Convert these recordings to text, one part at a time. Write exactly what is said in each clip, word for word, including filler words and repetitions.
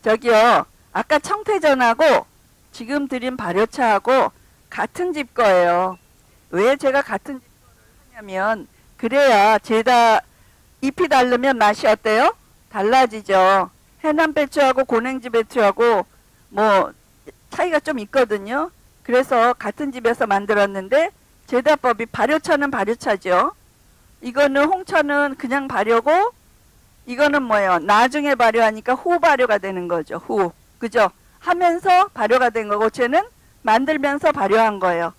저기요, 아까 청태전하고 지금 드린 발효차하고 같은 집 거예요. 왜 제가 같은 집 거를 하냐면, 그래야 죄다 잎이 다르면 맛이 어때요? 달라지죠. 해남 배추하고 고냉지 배추하고 뭐 차이가 좀 있거든요. 그래서 같은 집에서 만들었는데, 제다법이 발효차는 발효차죠. 이거는 홍차는 그냥 발효고, 이거는 뭐예요? 나중에 발효하니까 후 발효가 되는 거죠. 후. 그죠? 하면서 발효가 된 거고, 쟤는 만들면서 발효한 거예요.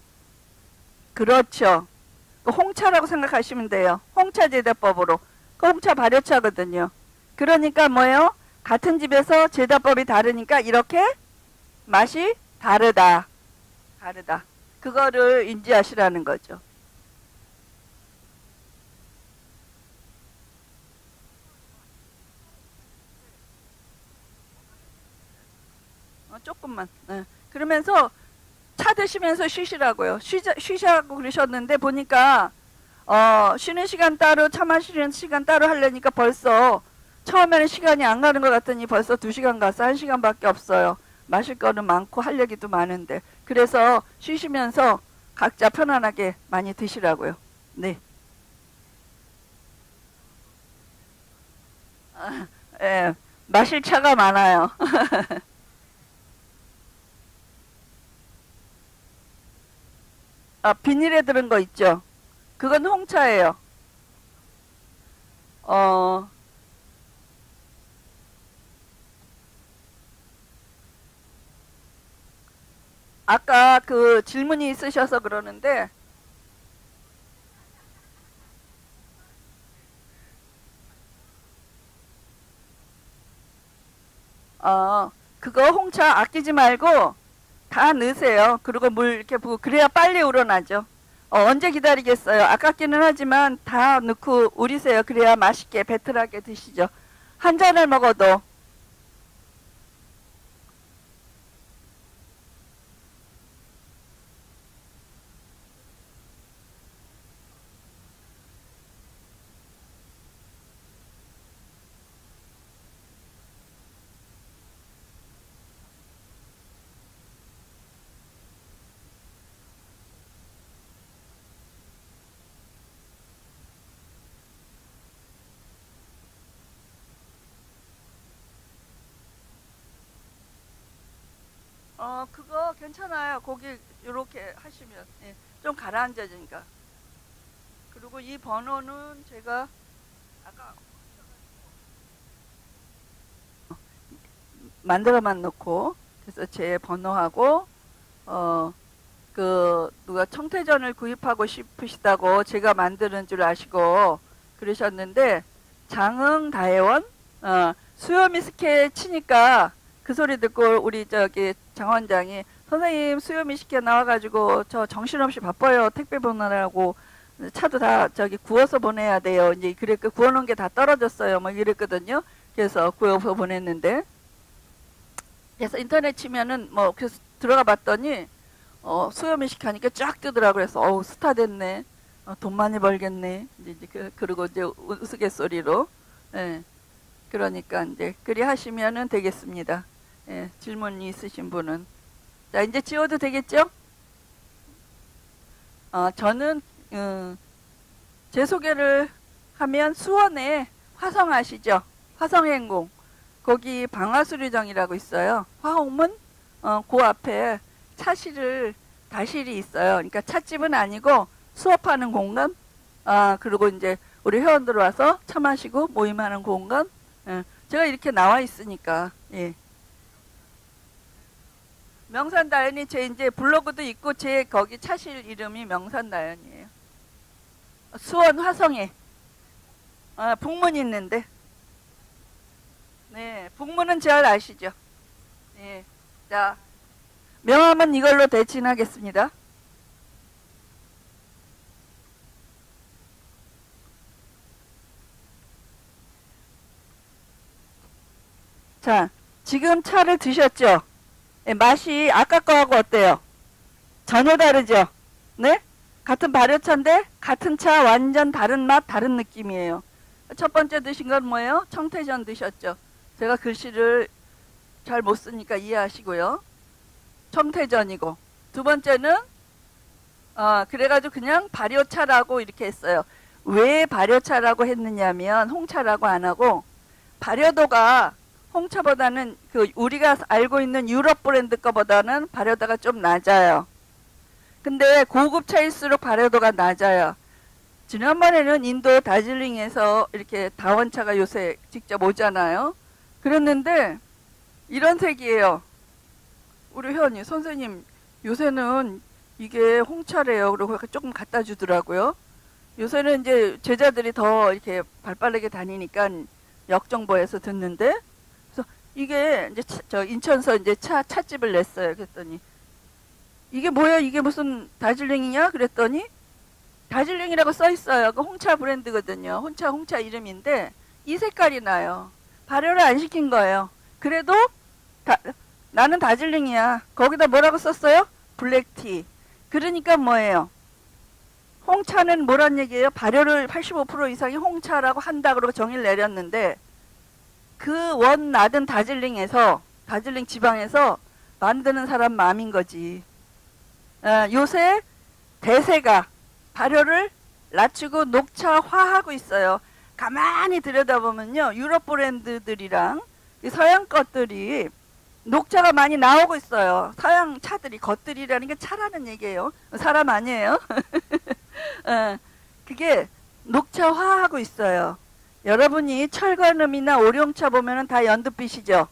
그렇죠. 홍차라고 생각하시면 돼요. 홍차 제다법으로. 그 홍차 발효차거든요. 그러니까 뭐예요? 같은 집에서 제다법이 다르니까 이렇게 맛이 다르다. 다르다. 그거를 인지하시라는 거죠. 어, 조금만. 네. 그러면서 차 드시면서 쉬시라고요. 쉬자, 쉬시라고 그러셨는데 보니까 어, 쉬는 시간 따로 차 마시는 시간 따로 하려니까 벌써 처음에는 시간이 안 가는 것 같더니 벌써 두 시간 가서 한 시간밖에 없어요. 마실 거는 많고 할 얘기도 많은데. 그래서 쉬시면서 각자 편안하게 많이 드시라고요. 네. 아, 예, 마실 차가 많아요. 아, 비닐에 들은 거 있죠? 그건 홍차예요. 어, 아까 그 질문이 있으셔서 그러는데, 어, 그거 홍차 아끼지 말고 다 넣으세요. 그리고 물 이렇게 부고, 그래야 빨리 우러나죠. 어, 언제 기다리겠어요? 아깝기는 하지만 다 넣고 우리세요. 그래야 맛있게 배틀하게 드시죠. 한 잔을 먹어도. 어, 그거 괜찮아요. 고기 요렇게 하시면. 예, 좀 가라앉아지니까. 그리고 이 번호는 제가 아까 만들어만 놓고, 그래서 제 번호하고, 어, 그, 누가 청태전을 구입하고 싶으시다고 제가 만드는 줄 아시고 그러셨는데, 장흥 다혜원, 어, 수요미스케 치니까 그 소리 듣고 우리 저기 장 원장이, 선생님 수요미스케 나와가지고 저 정신없이 바빠요. 택배 보내라고. 차도 다 저기 구워서 보내야 돼요. 이제 그래, 그 구워놓은 게 다 떨어졌어요. 뭐 이랬거든요. 그래서 구워서 보냈는데, 그래서 인터넷 치면은 뭐 그래서 들어가 봤더니 어, 수요미식 하니까 쫙 뜨더라고요. 그래서 어우, 스타 됐네. 어, 돈 많이 벌겠네. 이제 그, 그리고 이제 우스갯소리로. 예. 그러니까 이제 그리 하시면은 되겠습니다. 예. 질문이 있으신 분은. 자, 이제 지워도 되겠죠? 어, 저는 음, 제 소개를 하면 수원에 화성 아시죠? 화성행궁. 거기 방화수리정이라고 있어요. 화홈은 어, 그 앞에 차실을 다실이 있어요. 그러니까 찻집은 아니고 수업하는 공간. 아, 그리고 이제 우리 회원들 와서 차 마시고 모임하는 공간. 예, 제가 이렇게 나와 있으니까. 예. 명산다연이 제 이제 블로그도 있고, 제 거기 차실 이름이 명산다연이에요. 수원 화성에 아, 북문 있는데. 네, 북문은 잘 아시죠? 네. 자, 명함은 이걸로 대신하겠습니다. 자, 지금 차를 드셨죠? 네, 맛이 아까 거하고 어때요? 전혀 다르죠? 네? 같은 발효차인데 같은 차 완전 다른 맛, 다른 느낌이에요. 첫 번째 드신 건 뭐예요? 청태전 드셨죠? 제가 글씨를 잘 못 쓰니까 이해하시고요. 청태전이고, 두 번째는 어, 그래가지고 그냥 발효차라고 이렇게 했어요. 왜 발효차라고 했느냐면 홍차라고 안 하고 발효도가 홍차보다는 그 우리가 알고 있는 유럽 브랜드 거보다는 발효도가 좀 낮아요. 근데 고급차일수록 발효도가 낮아요. 지난번에는 인도 다질링에서 이렇게 다원차가 요새 직접 오잖아요. 그랬는데 이런 색이에요. 우리 회원님, 선생님 요새는 이게 홍차래요. 그리고 조금 갖다 주더라고요. 요새는 이제 제자들이 더 이렇게 발빠르게 다니니까 역정보에서 듣는데, 그래서 이게 이제 차, 저 인천서 이제 차 찻집을 냈어요. 그랬더니 이게 뭐야? 이게 무슨 다질링이냐? 그랬더니 다질링이라고 써 있어요. 그 홍차 브랜드거든요. 홍차 홍차 이름인데 이 색깔이 나요. 발효를 안 시킨 거예요. 그래도 다, 나는 다질링이야. 거기다 뭐라고 썼어요? 블랙티. 그러니까 뭐예요? 홍차는 뭐란 얘기예요? 발효를 팔십오 퍼센트 이상이 홍차라고 한다 그러고 정의를 내렸는데 그 원 낮은 다질링에서 다질링 지방에서 만드는 사람 마음인 거지. 어, 요새 대세가 발효를 낮추고 녹차화하고 있어요. 가만히 들여다보면요. 유럽 브랜드들이랑 서양 것들이 녹차가 많이 나오고 있어요. 서양 차들이, 것들이라는 게 차라는 얘기예요. 사람 아니에요. 어, 그게 녹차화하고 있어요. 여러분이 철관음이나 오룡차 보면은 다 연두빛이죠.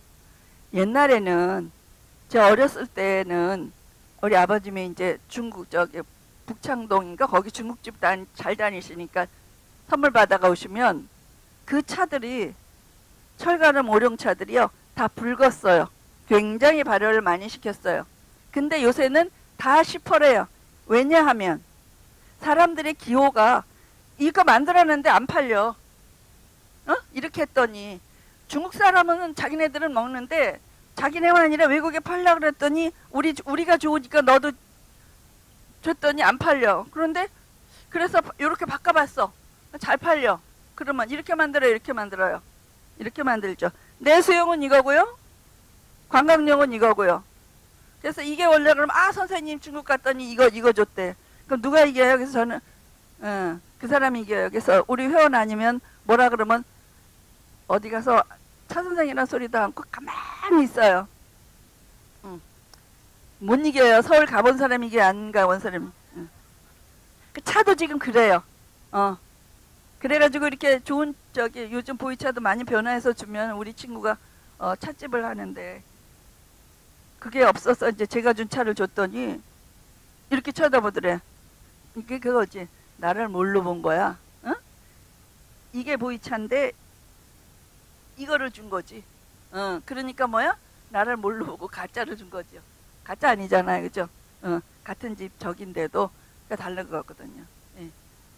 옛날에는 저 어렸을 때는 우리 아버님이 이제 중국 저기 북창동인가 거기 중국집 단, 잘 다니시니까 선물 받아가 오시면 그 차들이 철가름 오룡차들이요 다 붉었어요. 굉장히 발효를 많이 시켰어요. 근데 요새는 다 시퍼래요. 왜냐하면 사람들의 기호가 이거 만들었는데 안 팔려. 어? 이렇게 했더니 중국 사람은 자기네들은 먹는데 자기네만 아니라 외국에 팔려고 그랬더니 우리, 우리가 좋으니까 너도 줬더니 안 팔려. 그런데 그래서 이렇게 바꿔봤어. 잘 팔려. 그러면 이렇게 만들어요. 이렇게 만들어요. 이렇게 만들죠. 내수용은 이거고요. 관광용은 이거고요. 그래서 이게 원래 그럼 아 선생님 중국 갔더니 이거 이거 줬대. 그럼 누가 이겨요? 그래서 저는 어, 그 사람이 이겨요. 그래서 우리 회원 아니면 뭐라 그러면 어디 가서 차 선생이라는 소리도 않고 가만히 있어요. 응. 못 이겨요. 서울 가본 사람이 이게 안 가본 사람이. 응. 그 차도 지금 그래요. 어. 그래가지고 이렇게 좋은 저기 요즘 보이차도 많이 변화해서 주면 우리 친구가 어, 찻집을 하는데 그게 없어서 이제 제가 준 차를 줬더니 이렇게 쳐다보더래. 이게 그거지. 나를 뭘로 본 거야? 어? 이게 보이차인데 이거를 준 거지. 어, 그러니까 뭐야? 나를 뭘로 보고 가짜를 준 거죠. 가짜 아니잖아요. 그죠? 어, 같은 집 적인데도 다른 것 같거든요. 예.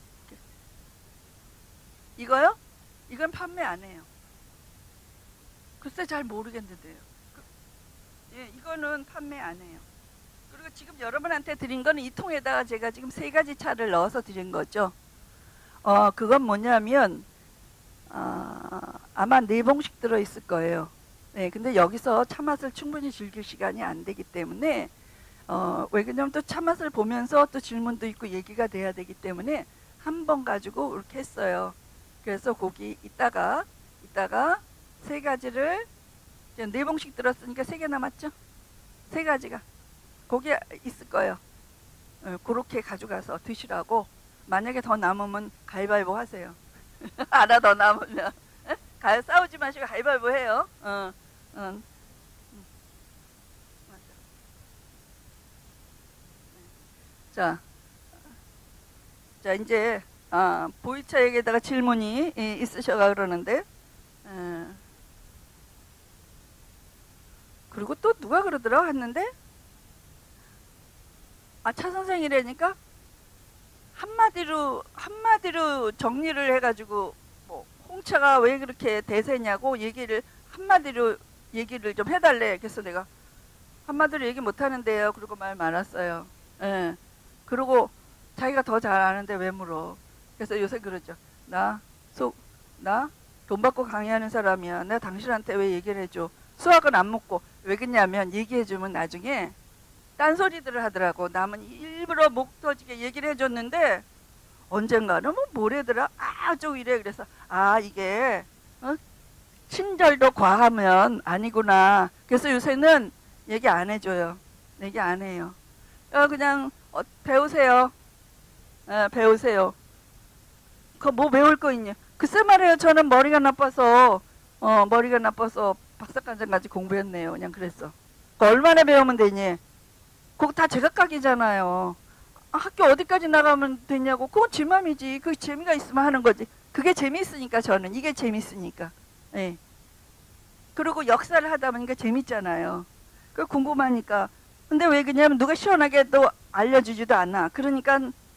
이거요? 이건 판매 안 해요. 글쎄 잘 모르겠는데요. 그, 예, 이거는 판매 안 해요. 그리고 지금 여러분한테 드린 거는 이 통에다가 제가 지금 세 가지 차를 넣어서 드린 거죠. 어, 그건 뭐냐면 아, 아마 네 봉씩 들어있을 거예요. 네, 근데 여기서 차 맛을 충분히 즐길 시간이 안 되기 때문에 어, 왜 그러냐면 또 차 맛을 보면서 또 질문도 있고 얘기가 돼야 되기 때문에 한 번 가지고 이렇게 했어요. 그래서 거기 이따가 이따가 세 가지를 이제 네 봉씩 들었으니까 세 개 남았죠? 세 가지가 거기에 있을 거예요. 어, 그렇게 가져가서 드시라고. 만약에 더 남으면 가위바위보 하세요. 하나 더 남으면 가 싸우지 마시고 가위바위보 해요. 어, 어. 자, 자 이제 아, 보이차에게다가 질문이 이, 있으셔가 그러는데 에, 그리고 또 누가 그러더라 했는데 아, 차 선생이라니까 한마디로 한마디로 정리를 해가지고 뭐 홍차가 왜 그렇게 대세냐고 얘기를 한마디로 얘기를 좀 해달래. 그래서 내가 한마디로 얘기 못하는데요. 그러고 말 많았어요. 예. 그리고 자기가 더 잘 아는데 왜 물어. 그래서 요새 그러죠. 나 속 나 돈 받고 강의하는 사람이야. 내가 당신한테 왜 얘기를 해줘. 수학은 안 묻고. 왜 그러냐면 얘기해주면 나중에 딴소리들을 하더라고. 남은 일부러 목 터지게 얘기를 해줬는데 언젠가는 뭐 뭐래더라. 아, 좀 이래. 그래서 아, 이게 어? 친절도 과하면 아니구나. 그래서 요새는 얘기 안 해줘요. 얘기 안 해요. 어, 그냥 어, 배우세요. 어, 배우세요. 그 뭐 배울 거 있냐. 글쎄 말이에요. 저는 머리가 나빠서 어, 머리가 나빠서 박사과정까지 공부했네요. 그냥 그랬어. 그 얼마나 배우면 되니? 그거 다 제각각이잖아요. 아, 학교 어디까지 나가면 되냐고. 그건 지 맘이지. 그 재미가 있으면 하는 거지. 그게 재밌으니까 저는. 이게 재밌으니까. 예. 그리고 역사를 하다 보니까 재밌잖아요. 그 궁금하니까. 근데 왜 그러냐면 누가 시원하게 또 알려주지도 않아. 그러니까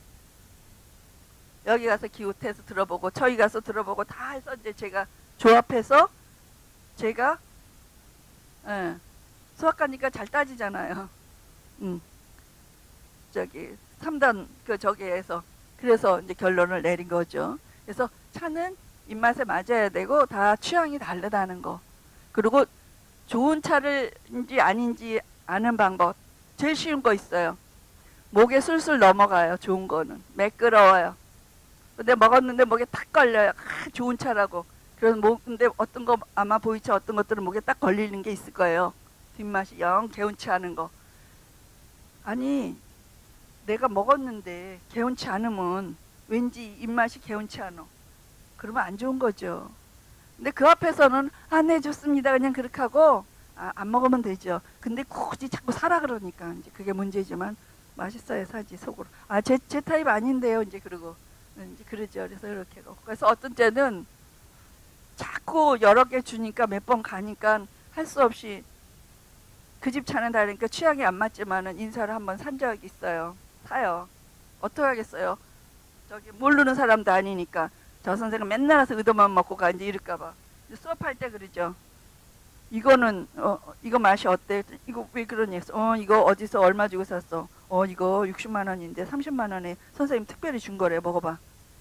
여기 가서 기호태에서 들어보고 저기 가서 들어보고 다 해서 이제 제가 조합해서 제가 예, 수학가니까 잘 따지잖아요. 음. 저기 삼 단 그 저기에서 그래서 이제 결론을 내린 거죠. 그래서 차는 입맛에 맞아야 되고 다 취향이 다르다는 거. 그리고 좋은 차를인지 아닌지 아는 방법. 제일 쉬운 거 있어요. 목에 술술 넘어가요. 좋은 거는 매끄러워요. 근데 먹었는데 목에 탁 걸려요. 아, 좋은 차라고. 그래서 목 근데 어떤 거 아마 보이차 어떤 것들은 목에 딱 걸리는 게 있을 거예요. 뒷맛이 영 개운치 않은 거. 아니 내가 먹었는데 개운치 않으면 왠지 입맛이 개운치 않아. 그러면 안 좋은 거죠. 근데 그 앞에서는 아, 네 좋습니다. 그냥 그렇게 하고 아, 안 먹으면 되죠. 근데 굳이 자꾸 사라 그러니까 이제 그게 문제지만 맛있어야 사지 속으로. 아, 제, 제 타입 아닌데요. 이제 그러고 이제 그러죠. 그래서 이렇게 하고. 그래서 어떤 때는 자꾸 여러 개 주니까 몇 번 가니까 할 수 없이 그 집 차는 다르니까 취향이 안 맞지만은 인사를 한번 산 적이 있어요. 사요. 어떻게 하겠어요? 저기 모르는 사람도 아니니까 저 선생은 맨날 와서 의도만 먹고 가 이제 이럴까봐 수업할 때 그러죠. 이거는 어 이거 맛이 어때? 이거 왜 그러니? 어 이거 어디서 얼마 주고 샀어? 어 이거 육십만 원인데 삼십만 원에 선생님 특별히 준 거래. 먹어봐.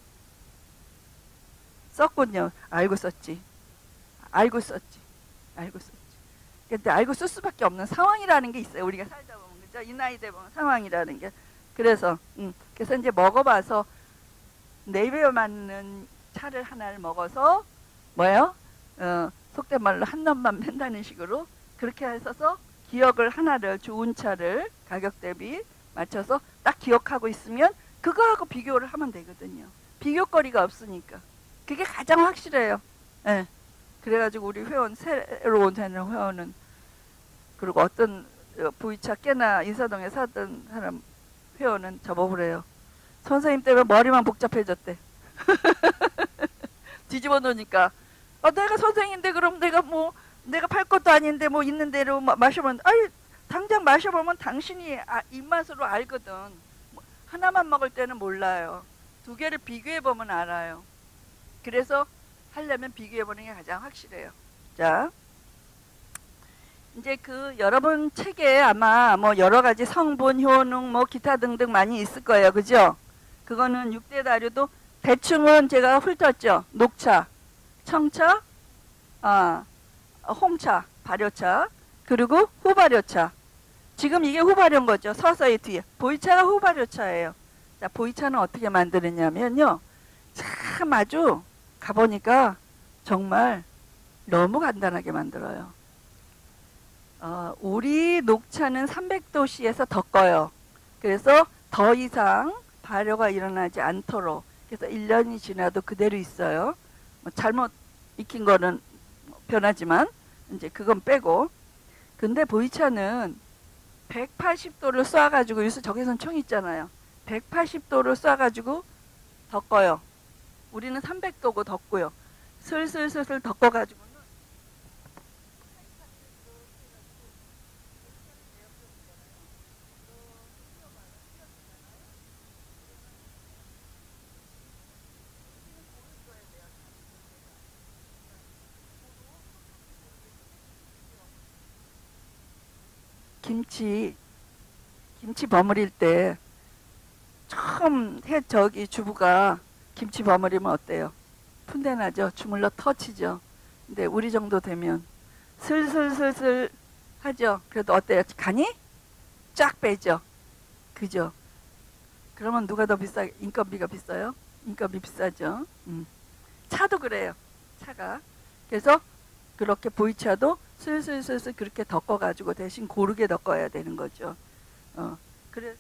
썼군요. 알고 썼지. 알고 썼지. 알고 썼지. 근데 알고 쓸 수밖에 없는 상황이라는 게 있어요. 우리가 살다 보면 그죠? 이 나이 때 보면 상황이라는 게. 그래서 음 그래서 이제 먹어봐서 내 입에 맞는 차를 하나를 먹어서 뭐예요? 어, 속된 말로 한 놈만 맨다는 식으로 그렇게 해서 기억을 하나를 좋은 차를 가격 대비 맞춰서 딱 기억하고 있으면 그거하고 비교를 하면 되거든요. 비교거리가 없으니까. 그게 가장 확실해요. 네. 그래가지고 우리 회원 새로 온 회원은 그리고 어떤 부이차 깨나 인사동에 사던 사람 회원은 저보고 그래요. 선생님 때문에 머리만 복잡해졌대. 뒤집어 놓으니까 아, 내가 선생인데 그럼 내가 뭐 내가 팔 것도 아닌데 뭐 있는 대로 마, 마셔보면 아니 당장 마셔보면 당신이 아, 입맛으로 알거든. 뭐, 하나만 먹을 때는 몰라요. 두 개를 비교해보면 알아요. 그래서 하려면 비교해보는 게 가장 확실해요. 자, 이제 그 여러분 책에 아마 뭐 여러 가지 성분, 효능, 뭐 기타 등등 많이 있을 거예요. 그죠? 그거는 육 대 다료도 대충은 제가 훑었죠. 녹차, 청차, 아, 홍차, 발효차, 그리고 후발효차. 지금 이게 후발효인 거죠. 서서히 뒤에. 보이차가 후발효차예요. 자, 보이차는 어떻게 만드느냐면요. 참 아주 가보니까 정말 너무 간단하게 만들어요. 어, 우리 녹차는 삼백 도씨에서 더 꺼요. 그래서 더 이상 발효가 일어나지 않도록. 그래서 일 년이 지나도 그대로 있어요. 뭐 잘못 익힌 거는 변하지만 이제 그건 빼고. 근데 보이차는 백팔십 도를 쏴가지고 요새 저기선 총 있잖아요. 백팔십 도를 쏴가지고 더 꺼요. 우리는 삼백 도고 덮고요. 슬슬슬슬 덮어가지고 김치 김치 버무릴 때 처음 해 저기 주부가 김치 버무리면 어때요? 푼대나죠? 주물러 터치죠. 근데 우리 정도 되면 슬슬슬슬 하죠. 그래도 어때요? 간이 쫙 빼죠. 그죠? 그러면 누가 더 비싸? 인건비가 비싸요? 인건비 비싸죠. 음. 차도 그래요. 차가. 그래서 그렇게 보이차도 슬슬슬슬 그렇게 덮어가지고 대신 고르게 덮어야 되는 거죠. 어. 그래서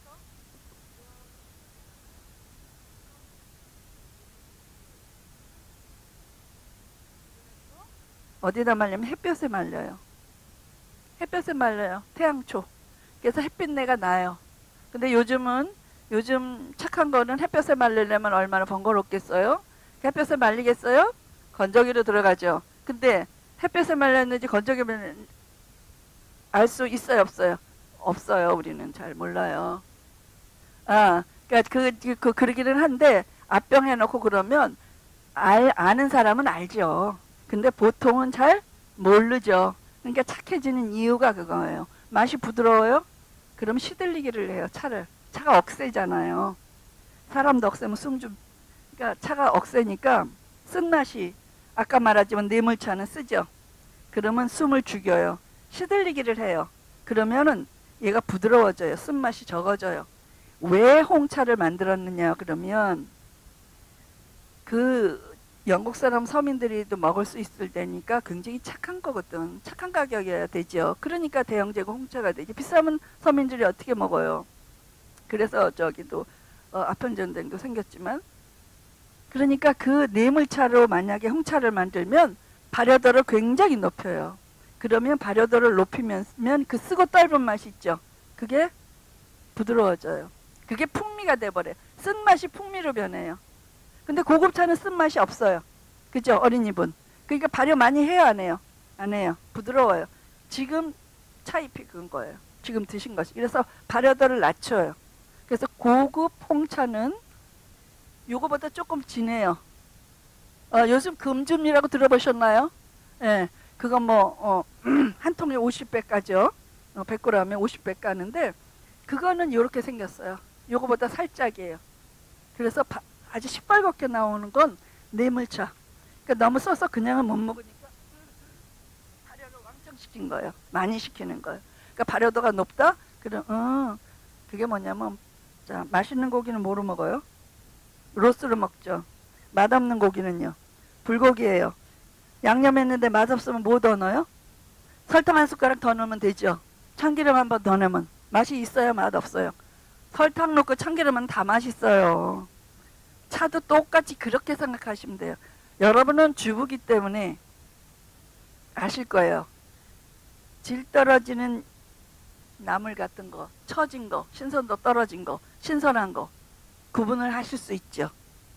어디다 말리면 햇볕에 말려요. 햇볕에 말려요. 태양초. 그래서 햇빛내가 나요. 근데 요즘은 요즘 착한 거는 햇볕에 말리려면 얼마나 번거롭겠어요? 햇볕에 말리겠어요? 건조기로 들어가죠. 근데 햇볕에 말렸는지 건조기를 알 수 있어요, 없어요? 없어요. 우리는 잘 몰라요. 아, 그러니까 그, 그, 그 그러기는 한데 압병 해놓고 그러면 알, 아는 사람은 알죠. 근데 보통은 잘 모르죠. 그러니까 착해지는 이유가 그거예요. 맛이 부드러워요? 그럼 시들리기를 해요, 차를. 차가 억세잖아요. 사람도 억세면 숨 좀, 그러니까 차가 억세니까 쓴맛이, 아까 말하지만 뇌물차는 쓰죠. 그러면 숨을 죽여요. 시들리기를 해요. 그러면은 얘가 부드러워져요. 쓴맛이 적어져요. 왜 홍차를 만들었느냐 그러면 그 영국 사람 서민들이도 먹을 수 있을 때니까 굉장히 착한 거거든. 착한 가격이어야 되죠. 그러니까 대형제고 홍차가 되지. 비싸면 서민들이 어떻게 먹어요. 그래서 저기도 어, 아편전쟁도 생겼지만, 그러니까 그 뇌물차로 만약에 홍차를 만들면 발효도를 굉장히 높여요. 그러면 발효도를 높이면 그 쓰고 떫은 맛이 있죠. 그게 부드러워져요. 그게 풍미가 돼버려요. 쓴맛이 풍미로 변해요. 근데 고급차는 쓴맛이 없어요. 그죠? 어린이분. 그러니까 발효 많이 해요, 안 해요? 안 해요. 부드러워요. 지금 차잎이 그런 거예요. 지금 드신 것이. 그래서 발효도를 낮춰요. 그래서 고급 홍차는 요거보다 조금 진해요. 어, 요즘 금줌이라고 들어보셨나요? 예. 네, 그거 뭐, 어, 한 통에 오십 배 까죠? 어, 백 그램에 오십 배 까는데, 그거는 요렇게 생겼어요. 요거보다 살짝이에요. 그래서 바, 아주 시뻘겋게 나오는 건 뇌물차. 그러니까 너무 써서 그냥은 못 먹으니까 발효를 왕창 시킨 거예요. 많이 시키는 거예요. 그러니까 발효도가 높다? 그럼, 어, 그게 뭐냐면, 자, 맛있는 고기는 뭐로 먹어요? 로스로 먹죠. 맛없는 고기는요? 불고기예요. 양념했는데 맛없으면 뭐 더 넣어요? 설탕 한 숟가락 더 넣으면 되죠. 참기름 한 번 더 넣으면. 맛이 있어요? 맛없어요? 설탕 넣고 참기름은 다 맛있어요. 차도 똑같이 그렇게 생각하시면 돼요. 여러분은 주부기 때문에 아실 거예요. 질 떨어지는 나물 같은 거, 처진 거, 신선도 떨어진 거, 신선한 거 구분을 하실 수 있죠.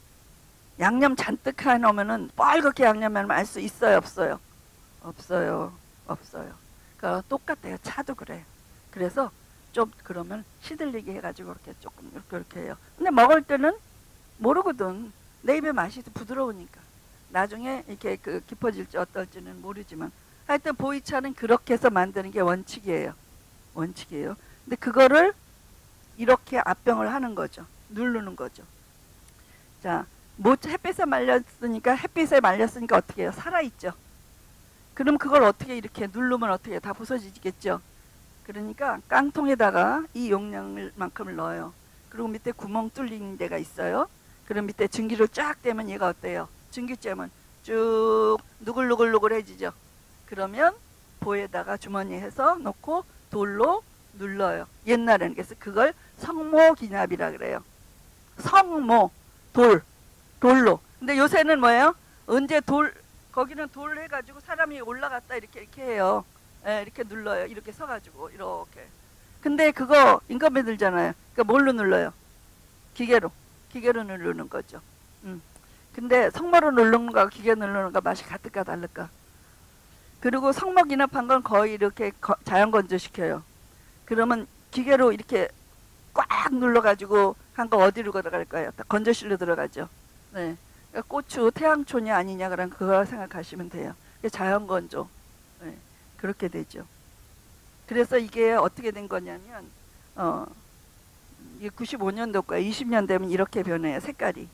양념 잔뜩 해놓으면은 빨갛게 양념하면 알 수 있어요, 없어요? 없어요, 없어요. 그러니까 똑같아요. 차도 그래요. 그래서 좀 그러면 시들리게 해가지고 이렇게 조금 이렇게 이렇게 해요. 근데 먹을 때는 모르거든. 내 입에 맛이 부드러우니까. 나중에 이렇게 그 깊어질지 어떨지는 모르지만 하여튼 보이차는 그렇게 해서 만드는 게 원칙이에요. 원칙이에요. 근데 그거를 이렇게 압병을 하는 거죠. 누르는 거죠. 자, 뭐 햇빛에 말렸으니까 햇빛에 말렸으니까 어떻게 해요? 살아있죠. 그럼 그걸 어떻게 이렇게 누르면 어떻게 다 부서지겠죠. 그러니까 깡통에다가 이 용량만큼을 넣어요. 그리고 밑에 구멍 뚫린 데가 있어요. 그럼 밑에 증기를 쫙 떼면 얘가 어때요? 증기잼은 쭉 누글누글누글해지죠. 그러면 보에다가 주머니에 해서 놓고 돌로 눌러요. 옛날에는. 그래서 그걸 성모기납이라 그래요. 성모, 돌, 돌로. 근데 요새는 뭐예요? 언제 돌, 거기는 돌 해가지고 사람이 올라갔다 이렇게 이렇게 해요. 예, 이렇게 눌러요. 이렇게 서가지고 이렇게. 근데 그거 인건비 들잖아요. 그러니까 뭘로 눌러요? 기계로. 기계로 누르는 거죠. 음. 근데 성모로 누르는 거하고 기계 누르는 거 맛이 같을까 다를까? 그리고 성모 기납한 건 거의 이렇게 거, 자연 건조시켜요. 그러면 기계로 이렇게 꽉 눌러가지고 한 거 어디로 들어갈까요? 건조실로 들어가죠. 네. 그러니까 고추 태양초냐 아니냐 그런 그거 생각하시면 돼요. 자연 건조. 네. 그렇게 되죠. 그래서 이게 어떻게 된 거냐면 어, 이게 구십오 년도과 이십 년 되면 이렇게 변해요. 색깔이.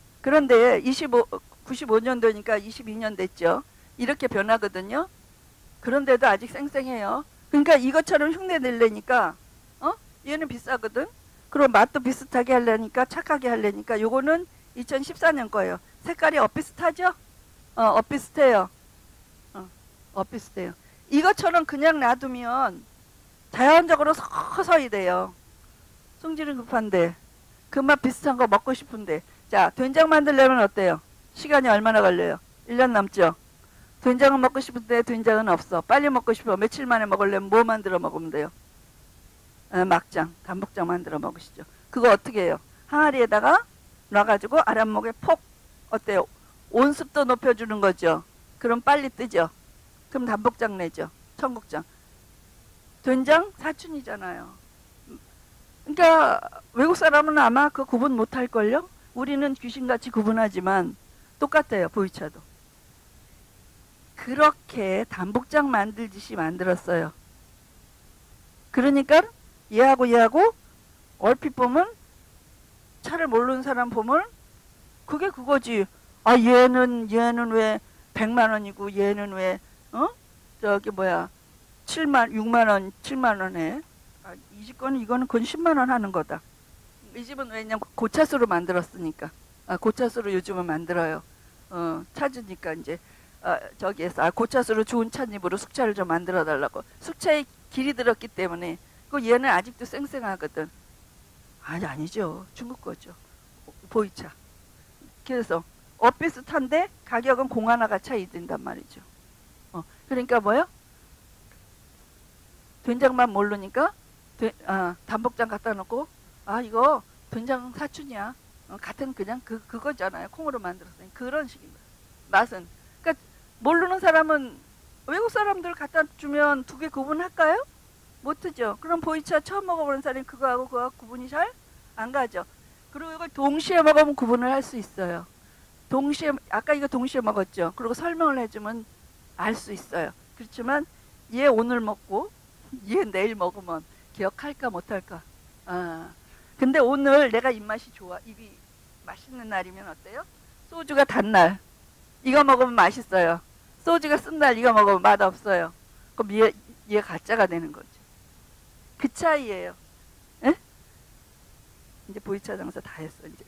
그런데 이십오, 구십오 년도니까 이십이 년 됐죠. 이렇게 변하거든요. 그런데도 아직 쌩쌩해요. 그러니까 이것처럼 흉내 내려니까 어? 얘는 비싸거든. 그리고 맛도 비슷하게 하려니까 착하게 하려니까 요거는 이천십사 년 거예요. 색깔이 엇비슷하죠? 어, 엇비슷해요. 어, 엇비슷해요. 이것처럼 그냥 놔두면 자연적으로 서서히 돼요. 성질은 급한데 그 맛 비슷한 거 먹고 싶은데. 자, 된장 만들려면 어때요? 시간이 얼마나 걸려요? 일 년 넘죠? 된장은 먹고 싶은데 된장은 없어. 빨리 먹고 싶어. 며칠 만에 먹으려면 뭐 만들어 먹으면 돼요? 아, 막장, 단복장 만들어 먹으시죠. 그거 어떻게 해요? 항아리에다가 놔가지고 아랫목에 폭, 어때요? 온습도 높여주는 거죠. 그럼 빨리 뜨죠. 그럼 단복장 내죠. 청국장. 된장 사춘이잖아요. 그러니까 외국 사람은 아마 그 구분 못할걸요? 우리는 귀신같이 구분하지만 똑같아요. 보이차도. 그렇게 단복장 만들듯이 만들었어요. 그러니까 얘하고 얘하고 얼핏 보면 차를 모르는 사람 보면 그게 그거지. 아 얘는 얘는 왜 백만 원이고 얘는 왜 어? 저기 뭐야 칠만 육만 원 칠만 원에 아, 이 집 거는 이거는 건 십만 원 하는 거다. 이 집은 왜냐면 고차수로 만들었으니까. 아, 고차수로 요즘은 만들어요. 어, 찾으니까 이제 아, 저기에서 아, 고차수로 좋은 찻잎으로 숙차를 좀 만들어 달라고. 숙차에 길이 들었기 때문에 그 얘는 아직도 쌩쌩하거든. 아니 아니죠. 중국 거죠. 보이차. 그래서 엇비슷한데 가격은 공 하나가 차이 된단 말이죠. 어, 그러니까 뭐요? 된장만 모르니까 되, 아, 단복장 갖다 놓고 아 이거 된장 사춘이야. 어, 같은 그냥 그 그거잖아요. 콩으로 만들었으니 그런 식인 거예요. 맛은. 그러니까 모르는 사람은 외국 사람들 갖다 주면 두 개 구분할까요? 못하죠. 그럼 보이차 처음 먹어보는 사람이 그거하고 그거하고 구분이 잘 안 가죠. 그리고 이걸 동시에 먹으면 구분을 할 수 있어요. 동시에 아까 이거 동시에 먹었죠. 그리고 설명을 해주면 알 수 있어요. 그렇지만 얘 오늘 먹고 얘 내일 먹으면 기억할까 못할까. 아 근데 오늘 내가 입맛이 좋아. 입이 맛있는 날이면 어때요? 소주가 단 날 이거 먹으면 맛있어요. 소주가 쓴 날 이거 먹으면 맛없어요. 그럼 얘, 얘 가짜가 되는 거죠. 그 차이예요. 에? 이제 보이차 장사 다 했어 이제.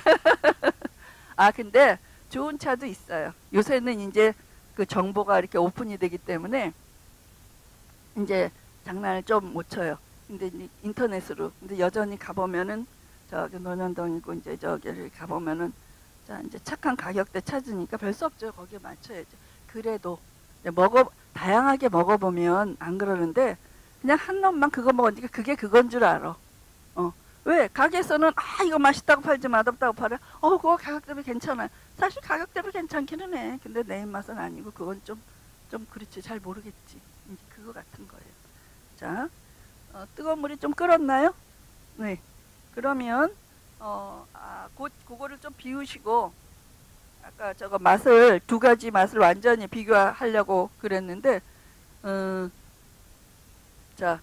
아 근데 좋은 차도 있어요. 요새는 이제 그 정보가 이렇게 오픈이 되기 때문에 이제 장난을 좀 못 쳐요. 근데 인터넷으로. 근데 여전히 가보면은 저기 논현동이고 이제 저기를 가보면은 자 이제 착한 가격대 찾으니까 별 수 없죠. 거기에 맞춰야죠. 그래도 먹어 다양하게 먹어보면 안 그러는데 그냥 한 놈만 그거 먹으니까 그게 그건 줄 알아. 어. 왜? 가게에서는 아 이거 맛있다고 팔지 맛없다고 팔아. 어 그거 가격 대비 괜찮아요. 사실 가격 대비 괜찮기는 해. 근데 내 입맛은 아니고 그건 좀, 좀 그렇지. 잘 모르겠지. 이제 그거 같은 거예요. 자, 어, 뜨거운 물이 좀 끓었나요? 네. 그러면 어, 아, 곧 그거를 좀 비우시고 아까 저거 맛을 두 가지 맛을 완전히 비교하려고 그랬는데 음, 자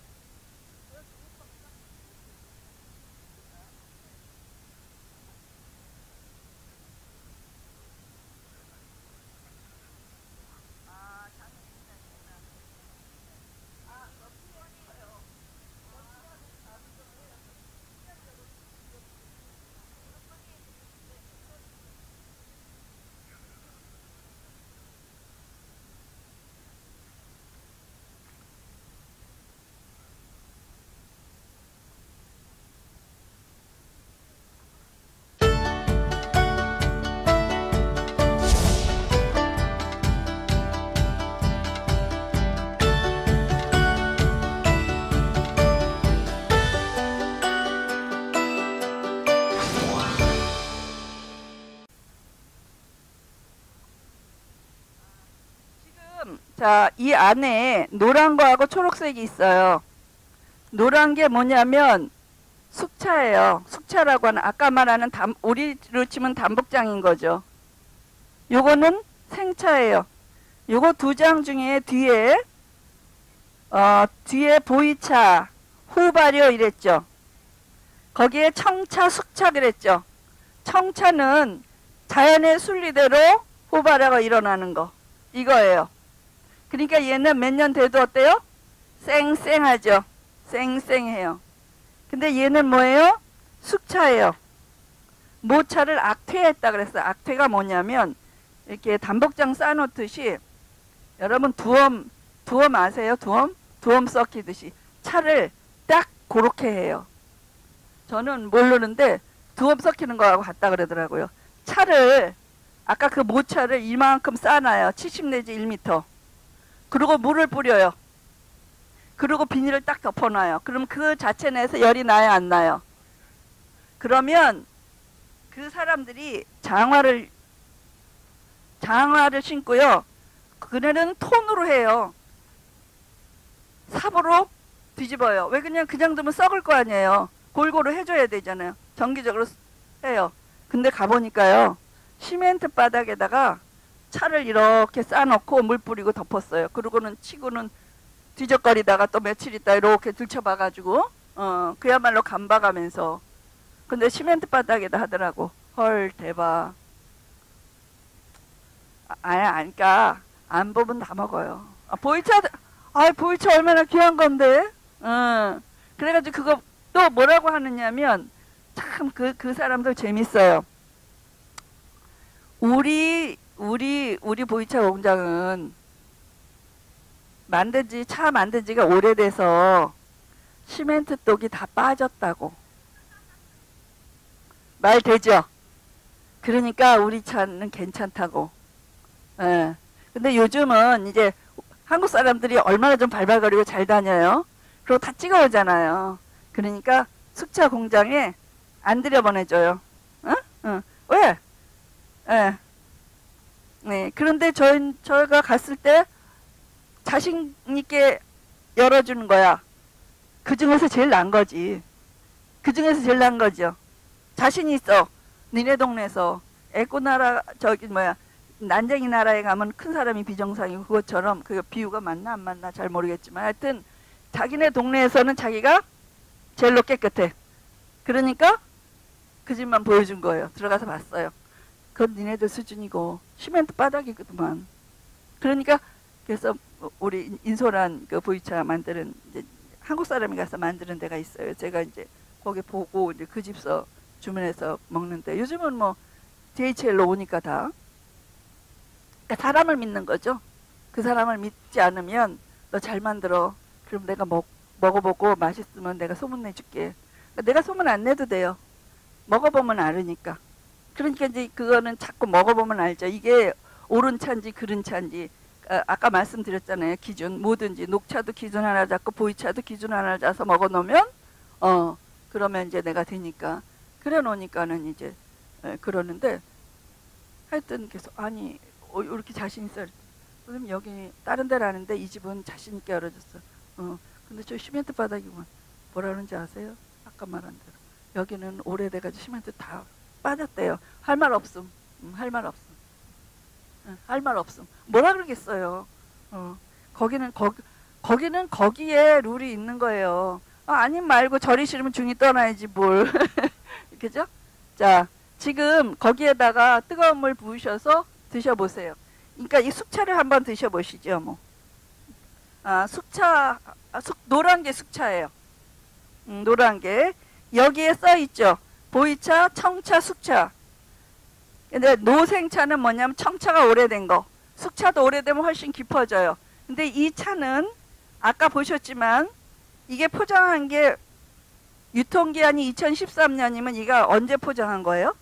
자, 이 안에 노란 거하고 초록색이 있어요. 노란 게 뭐냐면 숙차예요. 숙차라고 하는 아까 말하는 담, 우리로 치면 단복장인 거죠. 요거는 생차예요. 요거 두 장 중에 뒤에 어, 뒤에 보이차, 후발효 이랬죠. 거기에 청차, 숙차 그랬죠. 청차는 자연의 순리대로 후발효가 일어나는 거. 이거예요. 그러니까 얘는 몇 년 돼도 어때요? 쌩쌩하죠. 쌩쌩해요. 근데 얘는 뭐예요? 숙차예요. 모차를 악퇴했다 그랬어요. 악퇴가 뭐냐면 이렇게 단복장 쌓아놓듯이 여러분 두엄 두엄 아세요? 두엄? 두엄 썩히듯이 차를 딱 그렇게 해요. 저는 모르는데 두엄 썩히는 거하고 같다 그러더라고요. 차를 아까 그 모차를 이만큼 쌓아놔요. 칠십 내지 일 미터. 그리고 물을 뿌려요. 그리고 비닐을 딱 덮어놔요. 그럼 그 자체 내에서 열이 나요, 안 나요? 그러면 그 사람들이 장화를 장화를 신고요. 그네는 톤으로 해요. 삽으로 뒤집어요. 왜 그냥 그냥 두면 썩을 거 아니에요. 골고루 해줘야 되잖아요. 정기적으로 해요. 근데 가보니까요. 시멘트 바닥에다가 차를 이렇게 쌓아놓고 물 뿌리고 덮었어요. 그러고는 치고는 뒤적거리다가 또 며칠 있다 이렇게 들춰봐가지고 어 그야말로 감봐가면서 근데 시멘트 바닥에다 하더라고. 헐 대박. 아, 아니까 안 보면 다 먹어요. 아, 보이차 아 보이차 얼마나 귀한 건데. 어. 그래가지고 그거 또 뭐라고 하느냐면 참 그 그 사람들 재밌어요. 우리 우리 우리 보이차 공장은 만든 지 차 만든 지가 오래돼서 시멘트 독이 다 빠졌다고. 말 되죠? 그러니까 우리 차는 괜찮다고. 예. 근데 요즘은 이제 한국 사람들이 얼마나 좀 발발거리고 잘 다녀요. 그리고 다 찍어오잖아요. 그러니까 숙차 공장에 안 들여보내줘요. 응? 응. 왜? 예. 네. 그런데 저희, 저희가 갔을 때 자신 있게 열어주는 거야. 그 중에서 제일 난 거지. 그 중에서 제일 난 거죠. 자신 있어. 니네 동네에서 애꾸나라 저기 뭐야 난쟁이 나라에 가면 큰 사람이 비정상이고 그것처럼 그 비유가 맞나 안 맞나 잘 모르겠지만 하여튼 자기네 동네에서는 자기가 제일로 깨끗해. 그러니까 그 집만 보여준 거예요. 들어가서 봤어요. 그건 니네들 수준이고 시멘트 바닥이거든만. 그러니까 그래서 우리 인솔한 그 보이차 만드는 이제 한국 사람이 가서 만드는 데가 있어요. 제가 이제 거기 보고 이제 그 집서 주문해서 먹는데 요즘은 뭐 디에이치엘로 오니까 다 그러니까 사람을 믿는 거죠. 그 사람을 믿지 않으면 너 잘 만들어. 그럼 내가 먹, 먹어보고 맛있으면 내가 소문내줄게. 그러니까 내가 소문 안 내도 돼요. 먹어보면 알으니까. 그러니까 이제 그거는 자꾸 먹어보면 알죠. 이게 옳은 차인지 그른 차인지 아, 아까 말씀드렸잖아요. 기준 뭐든지 녹차도 기준 하나 잡고 보이차도 기준 하나 잡아서 먹어놓으면 어 그러면 이제 내가 되니까 그래 놓으니까는 이제 에, 그러는데 하여튼 계속 아니 어, 이렇게 자신 있어. 그럼 여기 다른 데를 아는데 이 집은 자신 있게 열어줬어. 어 근데 저 시멘트 바닥이면 뭐라 그러는지 아세요? 아까 말한 대로 여기는 오래돼가지고 시멘트 다 빠졌대요. 할 말 없음. 음, 할 말 없음. 응, 할 말 없음. 뭐라 그러겠어요. 어 거기는 거기 거기는 거기에 룰이 있는 거예요. 아, 아님 말고 저리 싫으면 중이 떠나야지 뭘. 그죠? 자, 지금 거기에다가 뜨거운 물 부으셔서 드셔보세요. 그러니까 이 숙차를 한번 드셔보시죠. 뭐. 아, 숙차, 아, 숙, 노란 게 숙차예요. 음, 노란 게. 여기에 써있죠. 보이차, 청차, 숙차. 근데 노생차는 뭐냐면 청차가 오래된 거. 숙차도 오래되면 훨씬 깊어져요. 근데 이 차는 아까 보셨지만 이게 포장한 게 유통기한이 이천십삼 년이면 이가 언제 포장한 거예요?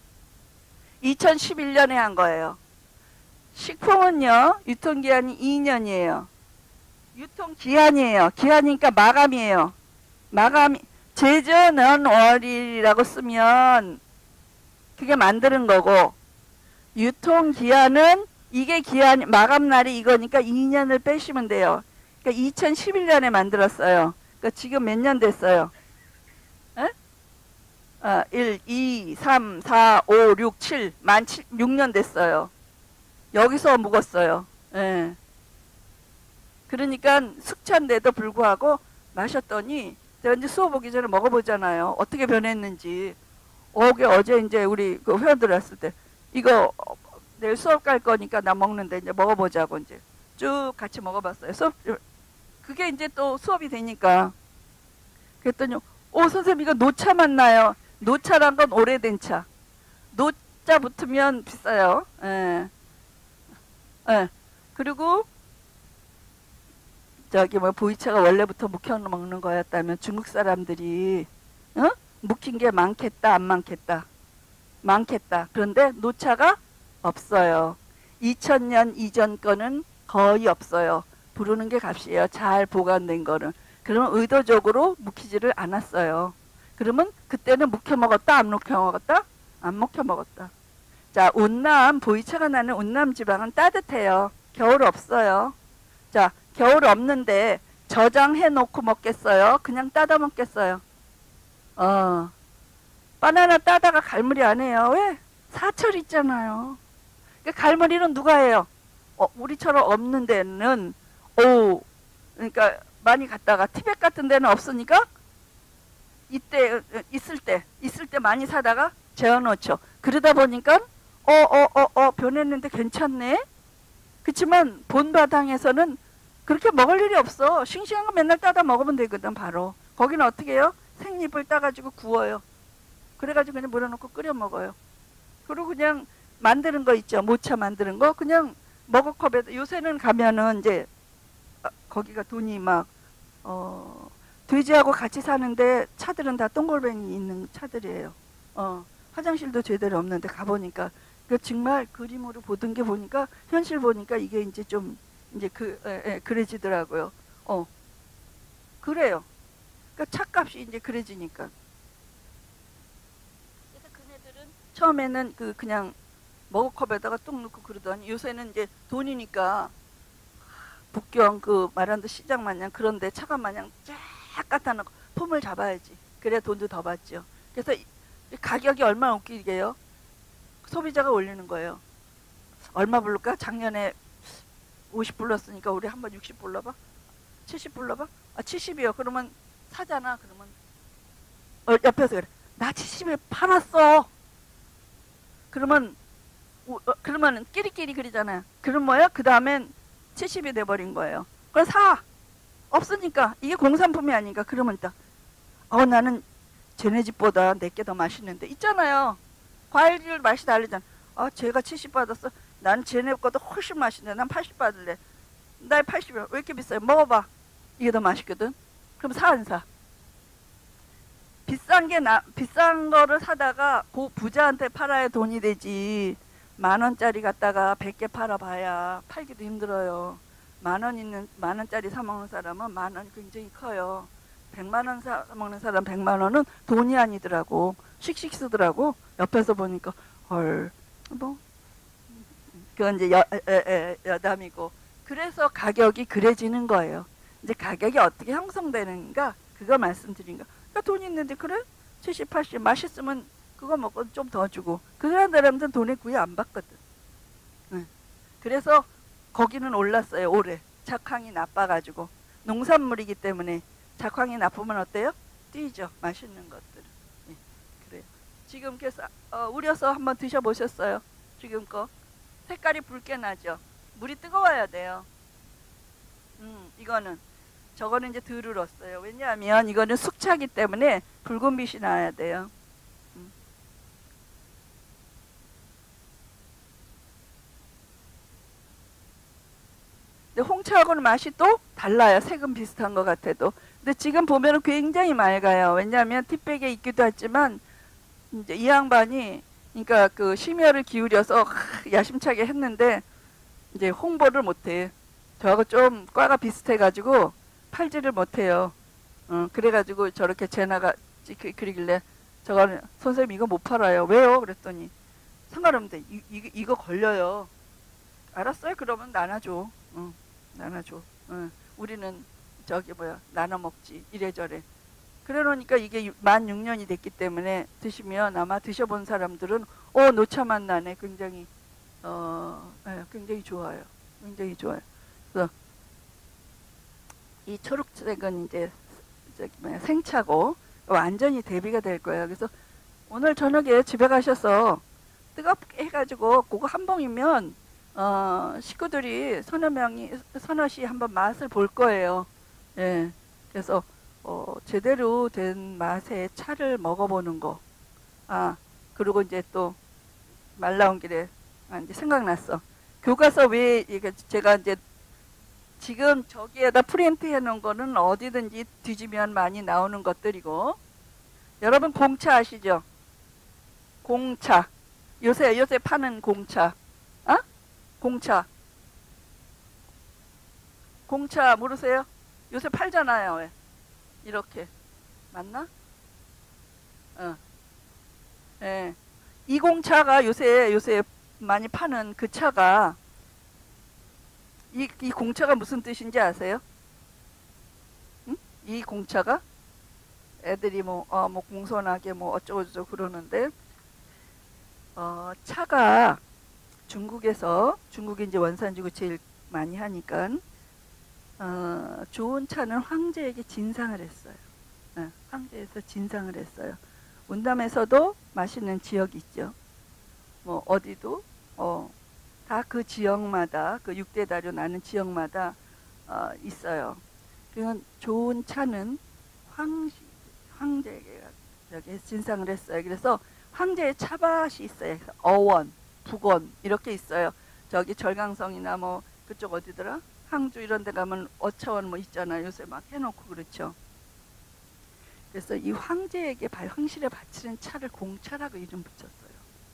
이천십일 년에 한 거예요. 식품은요. 유통기한이 이 년이에요. 유통기한이에요. 기한이니까 마감이에요. 마감이 제조는 월이라고 쓰면 그게 만드는 거고 유통기한은 이게 기한 마감날이 이거니까 이 년을 빼시면 돼요. 그러니까 이천십일 년에 만들었어요. 그러니까 지금 몇 년 됐어요? 에? 어, 일, 이, 삼, 사, 오, 육, 칠, 만 칠, 육 년 됐어요. 여기서 묵었어요. 예. 그러니까 숙차인데도 불구하고 마셨더니 제가 이제 수업 오기 전에 먹어보잖아요. 어떻게 변했는지. 어게 어제 이제 우리 그 회원들 왔을 때 이거 내일 수업 갈 거니까 나 먹는데 이제 먹어보자고 이제 쭉 같이 먹어봤어요. 수업, 그게 이제 또 수업이 되니까. 그랬더니, 오, 선생님, 이거 노차 맞나요? 노차란 건 오래된 차. 노자 붙으면 비싸요. 예. 예. 그리고, 저기 뭐 보이차가 원래부터 묵혀 먹는 거였다면 중국 사람들이, 어? 묵힌 게 많겠다, 안 많겠다? 많겠다. 그런데 노차가 없어요. 이천 년 이전 거는 거의 없어요. 부르는 게 값이에요. 잘 보관된 거는. 그러면 의도적으로 묵히지를 않았어요. 그러면 그때는 묵혀 먹었다, 안 묵혀 먹었다? 안 묵혀 먹었다. 자, 운남, 보이차가 나는 운남 지방은 따뜻해요. 겨울 없어요. 자, 겨울 없는데 저장해 놓고 먹겠어요? 그냥 따다 먹겠어요? 어, 바나나 따다가 갈무리 안 해요. 왜? 사철 있잖아요. 그러니까 갈무리는 누가 해요? 어, 우리처럼 없는 데는, 오, 그러니까 많이 갔다가 티벳 같은 데는 없으니까 이때 있을 때 있을 때 많이 사다가 재워놓죠. 그러다 보니까 어 어 어 어 변했는데 괜찮네. 그렇지만 본바당에서는 그렇게 먹을 일이 없어. 싱싱한 거 맨날 따다 먹으면 되거든. 바로 거기는 어떻게 해요? 생잎을 따가지고 구워요. 그래가지고 그냥 물어 넣고 끓여 먹어요. 그리고 그냥 만드는 거 있죠. 모차 만드는 거 그냥 머그컵에. 요새는 가면은 이제 거기가 돈이 막 어, 돼지하고 같이 사는데 차들은 다 똥골뱅이 있는 차들이에요. 어, 화장실도 제대로 없는데 가보니까 그 정말 그림으로 보던 게 보니까 현실 보니까 이게 이제 좀 이제 그 에, 에, 그래지더라고요. 어, 그래요. 그러니까 차값이 이제 그래지니까. 그래서 그네들은 처음에는 그 그냥 머그컵에다가 똥 넣고 그러더니 요새는 이제 돈이니까. 북경 그 말한듯 시장 마냥 그런데 차가 마냥 쫙 갖다 놓고 폼을 잡아야지. 그래야 돈도 더 받죠. 그래서 이, 가격이 얼마나 웃기게요? 소비자가 올리는 거예요. 얼마 부를까? 작년에 오십 불렀으니까 우리 한번 육십 불러봐? 칠십 불러봐? 아 칠십이요. 그러면 사잖아. 그러면 어, 옆에서 그래. 나 칠십에 팔았어. 그러면 어, 그러면 끼리끼리 그러잖아요. 그럼 뭐야? 그 다음엔 칠십이 돼버린 거예요. 그럼 사! 없으니까. 이게 공산품이 아니니까. 그러면 딱, 어, 나는 쟤네 집보다 내게 더 맛있는데. 있잖아요. 과일들 맛이 다르잖아. 아, 쟤가 칠십 받았어. 난 쟤네 거보다 훨씬 맛있는데. 난 팔십 받을래. 나 팔십이야. 왜 이렇게 비싸요? 먹어봐. 이게 더 맛있거든. 그럼 사, 안 사? 비싼 게 나, 비싼 거를 사다가 고 부자한테 팔아야 돈이 되지. 만 원짜리 갖다가 백 개 팔아봐야 팔기도 힘들어요. 만 원 있는, 만 원짜리 사 먹는 사람은 만 원이 굉장히 커요. 백만 원 사 먹는 사람 백만 원은 돈이 아니더라고. 씩씩 쓰더라고. 옆에서 보니까, 헐, 뭐, 그건 이제 여, 에, 에, 여담이고. 그래서 가격이 그래지는 거예요. 이제 가격이 어떻게 형성되는가? 그거 말씀드린 거. 그러니까 돈 있는데, 그래? 칠십, 팔십, 맛있으면 그거 먹고 좀 더 주고. 그 사람들은 돈에 구애 안 받거든. 응. 그래서 거기는 올랐어요. 올해 작황이 나빠가지고. 농산물이기 때문에 작황이 나쁘면 어때요? 뛰죠. 맛있는 것들은. 네. 그래요. 지금 그래서 어, 우려서 한번 드셔보셨어요? 지금 거 색깔이 붉게 나죠. 물이 뜨거워야 돼요. 음, 이거는 저거는 이제 덜 울었어요. 왜냐하면 이거는 숙차기 때문에 붉은 빛이 나야 돼요. 근데 홍차하고는 맛이 또 달라요. 색은 비슷한 것 같아도. 근데 지금 보면 굉장히 맑아요. 왜냐하면 티백에 있기도 했지만 이제 이 양반이 그러니까 그 심혈을 기울여서 야심차게 했는데 이제 홍보를 못해. 저하고 좀 과가 비슷해가지고 팔지를 못해요. 어, 그래가지고 저렇게 제나가 그러길래 저거는 선생님 이거 못 팔아요. 왜요? 그랬더니 상관없는데 이, 이, 이거 걸려요. 알았어요. 그러면 나눠줘. 응, 나눠줘. 응. 우리는 저기 뭐야 나눠 먹지 이래저래. 그래 놓으니까 이게 만 육 년이 됐기 때문에 드시면 아마 드셔본 사람들은 어 노차 맛 나네. 굉장히 어 네, 굉장히 좋아요. 굉장히 좋아요. 그래서 이 초록색은 이제 저기 뭐야 생차고 완전히 대비가 될 거예요. 그래서 오늘 저녁에 집에 가셔서 뜨겁게 해가지고 그거 한 봉이면 어, 식구들이 서너 명이 서너시 한번 맛을 볼 거예요. 예. 그래서 어, 제대로 된 맛의 차를 먹어보는 거. 아, 그리고 이제 또 말 나온 길에 아, 이제 생각났어. 교과서 왜 이게 제가 이제 지금 저기에다 프린트 해 놓은 거는 어디든지 뒤지면 많이 나오는 것들이고, 여러분 공차 아시죠? 공차. 요새 요새 파는 공차. 어? 공차. 공차 모르세요? 요새 팔잖아요. 왜? 이렇게. 맞나? 어. 예. 이 공차가 요새 요새 많이 파는 그 차가, 이, 이 공차가 무슨 뜻인지 아세요? 응? 이 공차가 애들이 뭐, 어, 뭐 공손하게 뭐 어쩌고저쩌고 그러는데, 어, 차가 중국에서, 중국이 이제 원산지고 제일 많이 하니까, 어, 좋은 차는 황제에게 진상을 했어요. 네, 황제에서 진상을 했어요. 운담에서도 맛있는 지역이 있죠. 뭐 어디도 어, 다 그 지역마다, 그 육대 다류 나는 지역마다 어, 있어요. 그건 좋은 차는 황 황제에게 여기 진상을 했어요. 그래서 황제의 차밭이 있어요. 어원, 북원 이렇게 있어요. 저기 절강성이나 뭐 그쪽 어디더라? 항주 이런 데 가면 어차원 뭐 있잖아요. 요새 막 해놓고 그렇죠. 그래서 이 황제에게 황실에 바치는 차를 공차라고 이름 붙였어요.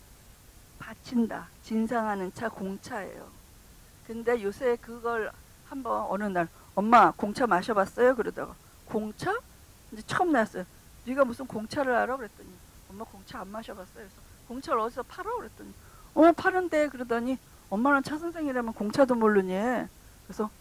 바친다, 진상하는 차 공차예요. 근데 요새 그걸 한번 어느 날 엄마 공차 마셔봤어요? 그러다가 공차? 이제 처음 나왔어요. 네가 무슨 공차를 알아? 그랬더니 엄마 공차 안 마셔봤어요. 그래서 공차를 어디서 팔아? 그랬더니 어 파는데. 그러더니 엄마는 차 선생이라면 공차도 모르니. 그래서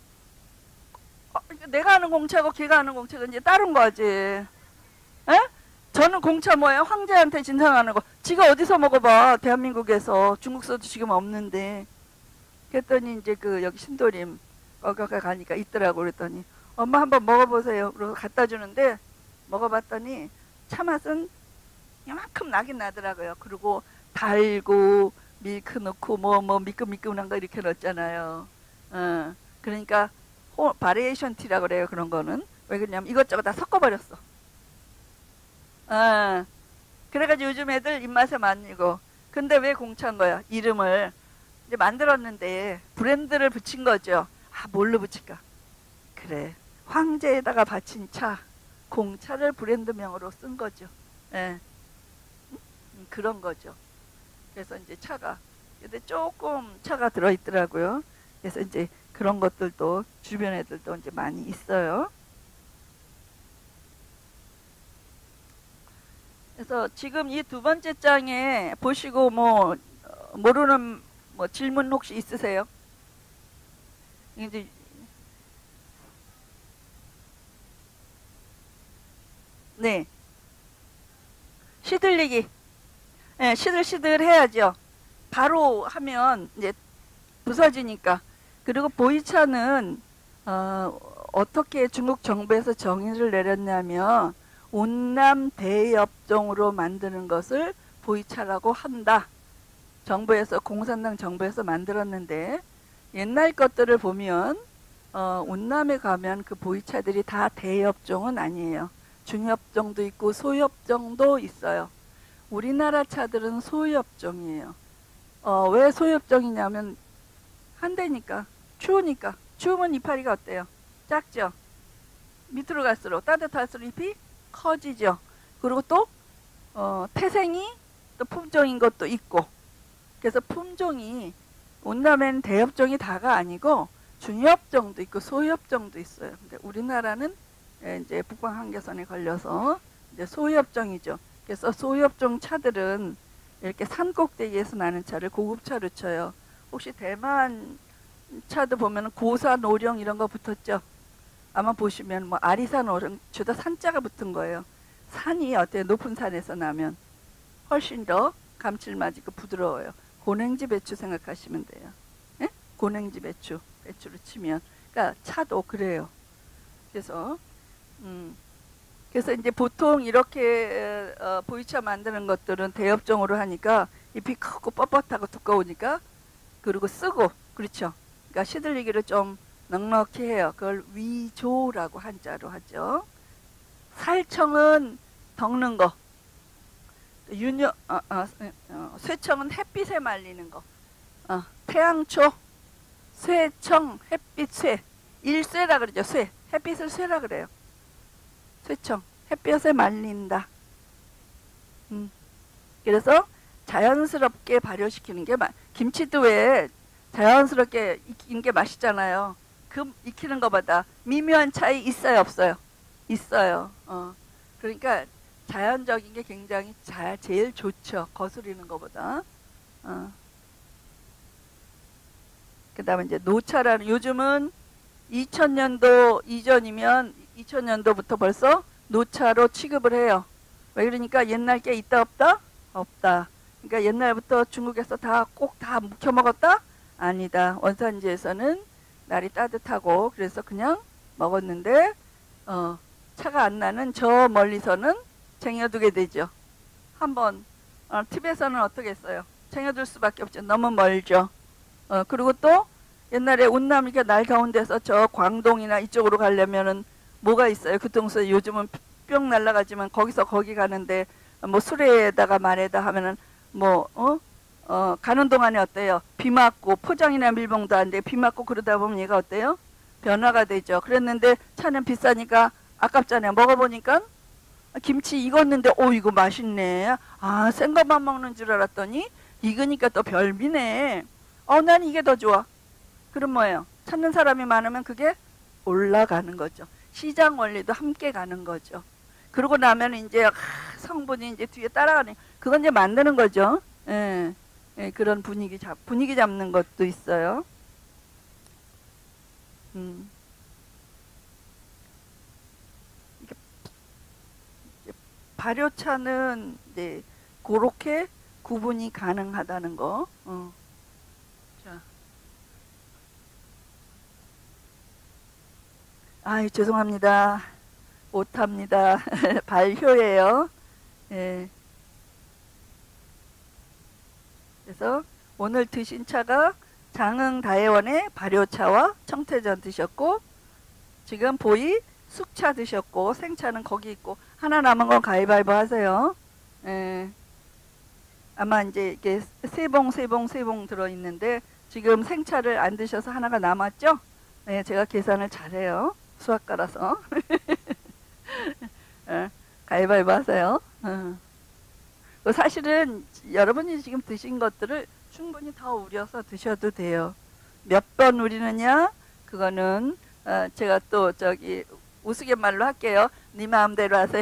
어, 내가 아는 공차고 걔가 아는 공차가 이제 다른 거지. 에? 저는 공차 뭐예요? 황제한테 진상하는 거. 지가 어디서 먹어봐. 대한민국에서. 중국서도 지금 없는데. 그랬더니 이제 그 여기 신도림 거기 가니까 있더라고. 그랬더니 엄마 한번 먹어보세요. 그래서 갖다 주는데 먹어봤더니 차 맛은 이만큼 나긴 나더라고요. 그리고 달고 밀크 넣고 뭐 뭐 미끈미끈한 거 이렇게 넣었잖아요. 어, 그러니까 호, 바리에이션 티라고 그래요. 그런 거는. 왜 그러냐면 이것저것 다 섞어버렸어. 어, 그래가지고 요즘 애들 입맛에 맞고. 근데 왜 공차인 거야? 이름을 이제 만들었는데 브랜드를 붙인 거죠. 아, 뭘로 붙일까? 그래, 황제에다가 바친 차, 공차를 브랜드명으로 쓴 거죠. 예, 음, 그런 거죠. 그래서 이제 차가, 근데 조금 차가 들어있더라고요. 그래서 이제 그런 것들도 주변 애들도 이제 많이 있어요. 그래서 지금 이 두 번째 장에 보시고 뭐 모르는 뭐 질문 혹시 있으세요? 이제 네, 시들리기. 네, 시들시들 해야죠. 바로 하면 이제 부서지니까. 그리고 보이차는 어, 어떻게 중국 정부에서 정의를 내렸냐면 운남 대엽종으로 만드는 것을 보이차라고 한다. 정부에서, 공산당 정부에서 만들었는데, 옛날 것들을 보면 어, 운남에 가면 그 보이차들이 다 대엽종은 아니에요. 중엽종도 있고 소엽종도 있어요. 우리나라 차들은 소엽종이에요. 어, 왜 소엽종이냐면 한대니까, 추우니까. 추우면 이파리가 어때요? 작죠? 밑으로 갈수록, 따뜻할수록 잎이 커지죠. 그리고 또 어, 태생이 또 품종인 것도 있고. 그래서 품종이 온라멘 대엽종이 다가 아니고 중엽종도 있고 소엽종도 있어요. 근데 우리나라는 이제 북방 한계선에 걸려서 이제 소엽종이죠. 그래서 소엽종 차들은 이렇게 산 꼭대기에서 나는 차를 고급차로 쳐요. 혹시 대만 차도 보면 고사 노령 이런 거 붙었죠. 아마 보시면 뭐 아리산 노령 주다 산자가 붙은 거예요. 산이 어때요? 높은 산에서 나면 훨씬 더 감칠맛 있고 부드러워요. 고냉지 배추 생각하시면 돼요. 예? 고냉지 배추, 배추를 치면. 그러니까 차도 그래요. 그래서 음, 그래서 이제 보통 이렇게 어, 보이차 만드는 것들은 대엽종으로 하니까 잎이 크고 뻣뻣하고 두꺼우니까, 그리고 쓰고 그렇죠. 그러니까 시들리기를 좀 넉넉히 해요. 그걸 위조라고 한자로 하죠. 살청은 덕는 거. 윤여, 어, 어, 어, 쇠청은 햇빛에 말리는 거. 어, 태양초, 쇠청, 햇빛 쇠. 일쇠라 그러죠. 쇠. 햇빛을 쇠라 그래요. 쇠청. 햇볕에 말린다. 음. 그래서 자연스럽게 발효시키는 게 김치도 왜 자연스럽게 익히는 게 맛있잖아요. 그 익히는 것보다 미묘한 차이 있어요, 없어요? 있어요. 어. 그러니까 자연적인 게 굉장히 자, 제일 좋죠. 거스리는 것보다. 어. 그 다음에 이제 노차라는, 요즘은 이천 년도 이전이면 이천 년도부터 벌써 노차로 취급을 해요. 왜 그러니까 옛날 게 있다 없다? 없다. 그러니까 옛날부터 중국에서 다 꼭 다 묵혀 먹었다? 아니다. 원산지에서는 날이 따뜻하고 그래서 그냥 먹었는데 어, 차가 안 나는 저 멀리서는 쟁여두게 되죠. 한번 어, 팁에서는 어떻게 했어요? 쟁여둘 수밖에 없죠. 너무 멀죠. 어, 그리고 또 옛날에 운남 이렇게 날 더운 데서 저 광동이나 이쪽으로 가려면은 뭐가 있어요? 교통수단 요즘은 뿅 날아가지만 거기서 거기 가는데 뭐 수레에다가 말에다 하면은 뭐 어? 어 가는 동안에 어때요? 비 맞고 포장이나 밀봉도 안 돼. 비 맞고 그러다 보면 얘가 어때요? 변화가 되죠. 그랬는데 차는 비싸니까 아깝잖아요. 먹어보니까 김치 익었는데 오 이거 맛있네. 아 생것만 먹는 줄 알았더니 익으니까 또 별미네. 어 난 이게 더 좋아. 그럼 뭐예요? 찾는 사람이 많으면 그게 올라가는 거죠. 시장 원리도 함께 가는 거죠. 그러고 나면 이제 아, 성분이 이제 뒤에 따라가는, 그건 이제 만드는 거죠. 예, 예, 그런 분위기 잡 분위기 잡는 것도 있어요. 음. 이게, 이게 발효차는 이제 그렇게 구분이 가능하다는 거. 어. 자, 아유 죄송합니다. 못합니다. 발효예요. 예. 그래서 오늘 드신 차가 장흥다혜원의 발효차와 청태전 드셨고, 지금 보이 숙차 드셨고, 생차는 거기 있고, 하나 남은 건 가위바위보 하세요. 예. 아마 이제 이게 세봉 세봉 세봉 들어있는데 지금 생차를 안 드셔서 하나가 남았죠? 네, 제가 계산을 잘해요. 수학과라서. 어, 가위바위보 하세요. 어. 사실은 여러분이 지금 드신 것들을 충분히 더 우려서 드셔도 돼요. 몇 번 우리느냐? 그거는 어, 제가 또 저기 우스갯말로 할게요. 네 마음대로 하세요.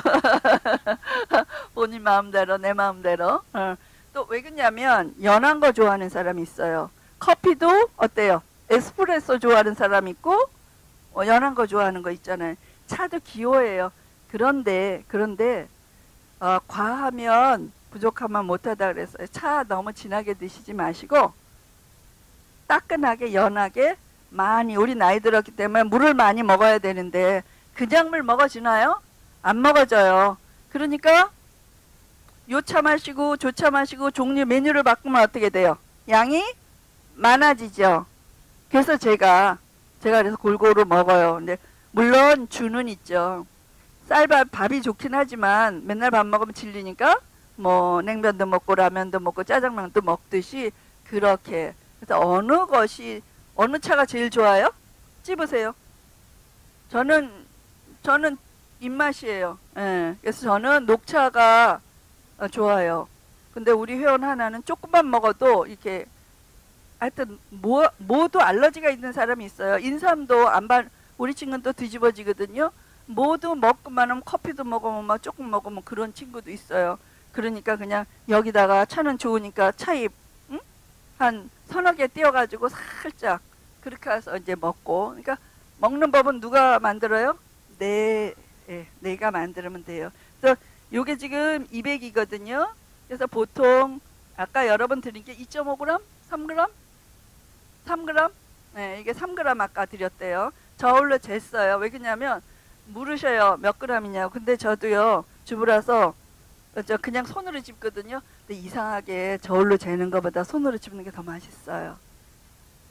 본인 마음대로 내 마음대로. 어. 또 왜 그러냐면 연한 거 좋아하는 사람이 있어요. 커피도 어때요? 에스프레소 좋아하는 사람 있고 어, 연한 거 좋아하는 거 있잖아요. 차도 기호예요. 그런데 그런데 어, 과하면 부족하면 못하다 그랬어요. 차 너무 진하게 드시지 마시고 따끈하게 연하게 많이, 우리 나이 들었기 때문에 물을 많이 먹어야 되는데 그냥 물 먹어지나요? 안 먹어져요. 그러니까 요 차 마시고 저 차 마시고 종류 메뉴를 바꾸면 어떻게 돼요? 양이 많아지죠. 그래서 제가 제가 그래서 골고루 먹어요. 근데 물론 주는 있죠. 쌀밥 밥이 좋긴 하지만 맨날 밥 먹으면 질리니까 뭐 냉면도 먹고 라면도 먹고 짜장면도 먹듯이 그렇게. 그래서 어느 것이 어느 차가 제일 좋아요? 찝으세요. 저는 저는 입맛이에요. 예. 그래서 저는 녹차가 좋아요. 근데 우리 회원 하나는 조금만 먹어도 이렇게 하여튼 뭐, 모두 알러지가 있는 사람이 있어요. 인삼도 안 발, 우리 친구는 또 뒤집어지거든요. 모두 먹고만 하면 커피도 먹으면 막 조금 먹으면 그런 친구도 있어요. 그러니까 그냥 여기다가 차는 좋으니까 차잎 응? 한 서너 개 띄워가지고 살짝 그렇게 해서 이제 먹고. 그러니까 먹는 법은 누가 만들어요? 내, 예, 내가 만들면 돼요. 그래서 요게 지금 이백이거든요. 그래서 보통 아까 여러분 드린 게 이 점 오 그램? 삼 그램? 삼 그램? 네, 이게 삼 그램 아까 드렸대요. 저울로 쟀어요. 왜 그러냐면 물으셔요. 몇 그램이냐고. 근데 저도요, 주부라서 저 그냥 손으로 집거든요. 근데 이상하게 저울로 재는 것보다 손으로 집는 게 더 맛있어요.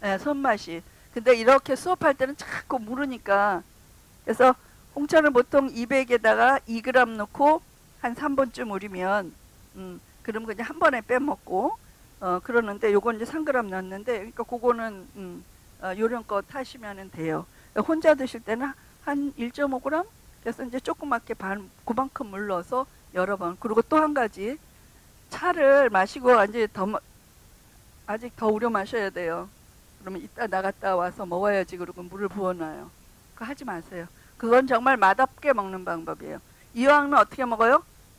예, 손맛이. 근데 이렇게 수업할 때는 자꾸 물으니까. 그래서 홍차는 보통 이백에다가 이 그램 넣고 한 삼 분쯤 우리면 음, 그럼 그냥 한 번에 빼먹고 어, 그러는데 요건 이제 삼 그램 넣었는데 그러니까 그거는 음, 어, 요령껏 하시면 돼요. 혼자 드실 때는 한 일 점 오 그램 그래서 이제 조그맣게 반 그만큼 물 넣어서 여러 번. 그리고 또 한 가지 차를 마시고 이제 더 아직 더 우려 마셔야 돼요. 그러면 이따 나갔다 와서 먹어야지 그러고 물을 부어놔요. 그거 하지 마세요. 그건 정말 맛없게 먹는 방법이에요. 이왕은 어떻게 먹어요?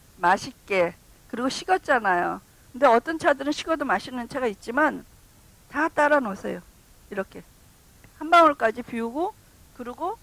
맛있게. 그리고 식었잖아요. 근데 어떤 차들은 식어도 맛있는 차가 있지만 다 따라 놓으세요. 이렇게 한 방울까지 비우고 그리고